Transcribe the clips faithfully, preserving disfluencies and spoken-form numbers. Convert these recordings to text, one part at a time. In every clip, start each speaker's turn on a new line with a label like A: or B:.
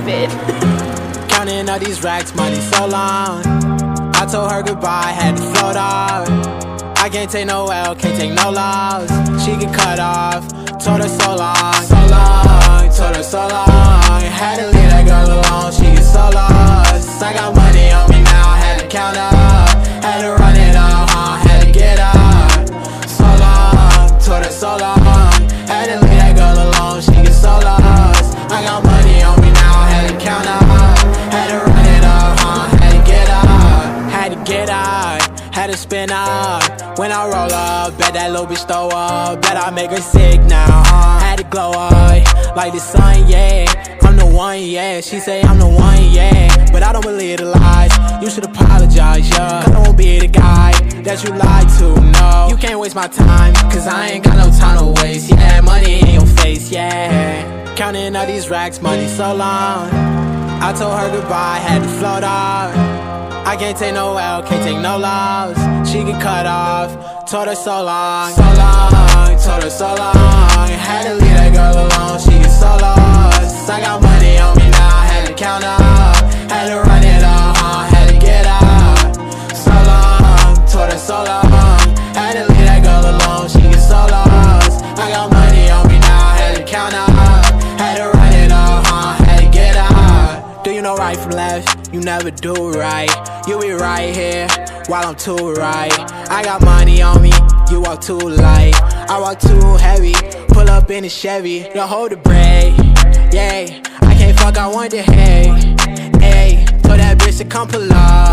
A: stupid.
B: Counting all these racks, money so long. I told her goodbye, had to float off. I can't take no L, can't take no loss. She get cut off, told her so long, so long, told her so long. Had to leave that girl alone, she get so lost. I got money on me now, had to count up. Had to run it up, huh, had to get up. So long, told her so long. Had to leave that girl alone, she get so lost. I got money on me now, had to count up. Had to run it up, huh, had to get up. Had to get up, had to spin up. When I roll up, bet that little bitch throw up. Bet I make her sick now, uh. Had to glow up, like the sun, yeah. I'm the one, yeah. She say I'm the one, yeah. But I don't believe the lies. You should apologize, yeah. Cause I won't be the guy that you lied to, no. You can't waste my time, cause I ain't got no time to waste. Yeah, money in your face, yeah. Counting all these racks, money so long. I told her goodbye, had to float off. I can't take no L, can't take no loss. She get cut off, told her so long, so long, told her so long. Had to leave that girl alone, she get so lost. I got money on me now, had to count up. Had to run it up, huh, had to get up. So long, told her so long. Had to leave that girl alone, she get so lost. I got money on me now, had to count up. Had to run it up, huh, had to get up. Do you know right from left? You never do right. You be right here while I'm too right. I got money on me, you walk too light. I walk too heavy, pull up in a Chevy. Don't hold the brake, yeah. I can't fuck, I want the hay, hey. Told that bitch to come pull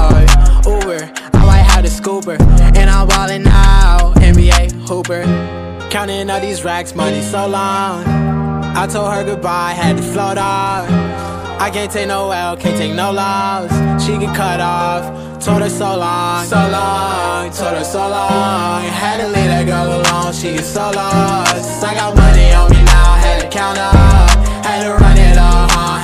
B: up, Uber. I might have the scooper, and I'm ballin' out, N B A hooper. Counting all these racks, money so long. I told her goodbye, had to float off. I can't take no L, can't take no loss. She get cut off, told her so long, so long, told her so long. Had to leave that girl alone, she get so lost. I got money on me now, had to count up. Had to run it up, huh,